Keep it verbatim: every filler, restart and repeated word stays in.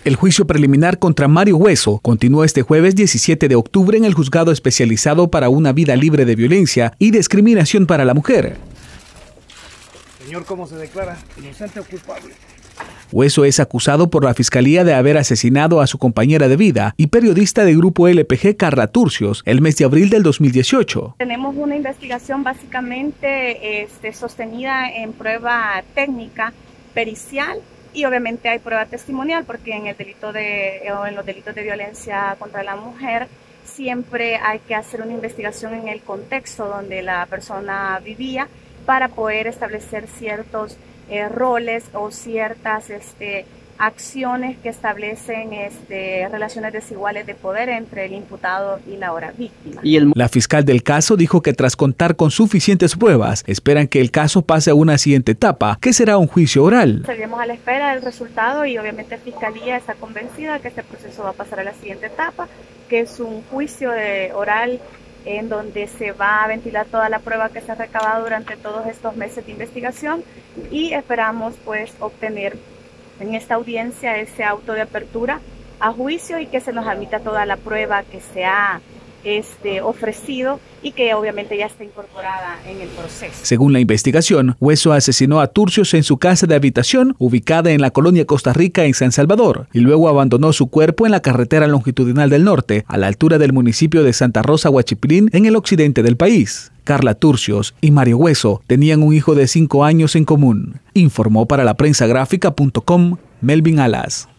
El juicio preliminar contra Mario Hueso continuó este jueves diecisiete de octubre en el juzgado especializado para una vida libre de violencia y discriminación para la mujer. Señor, ¿cómo se declara? ¿Inocente o culpable? Hueso es acusado por la Fiscalía de haber asesinado a su compañera de vida y periodista de Grupo L P G, Carla Turcios, el mes de abril del dos mil dieciocho. Tenemos una investigación básicamente este, sostenida en prueba técnica, pericial, y obviamente hay prueba testimonial, porque en el delito de o en los delitos de violencia contra la mujer siempre hay que hacer una investigación en el contexto donde la persona vivía para poder establecer ciertos eh, roles o ciertas este, acciones que establecen este, relaciones desiguales de poder entre el imputado y la ahora víctima. Y el... La fiscal del caso dijo que tras contar con suficientes pruebas, esperan que el caso pase a una siguiente etapa, que será un juicio oral. Seguimos a la espera del resultado y obviamente la Fiscalía está convencida que este proceso va a pasar a la siguiente etapa, que es un juicio de oral en donde se va a ventilar toda la prueba que se ha recabado durante todos estos meses de investigación y esperamos pues obtener en esta audiencia ese auto de apertura a juicio y que se nos admita toda la prueba que se ha este, ofrecido y que obviamente ya está incorporada en el proceso. Según la investigación, Hueso asesinó a Turcios en su casa de habitación ubicada en la colonia Costa Rica en San Salvador y luego abandonó su cuerpo en la carretera longitudinal del norte a la altura del municipio de Santa Rosa, Huachipilín, en el occidente del país. Carla Turcios y Mario Hueso tenían un hijo de cinco años en común, informó para la prensa gráfica punto com Melvin Alas.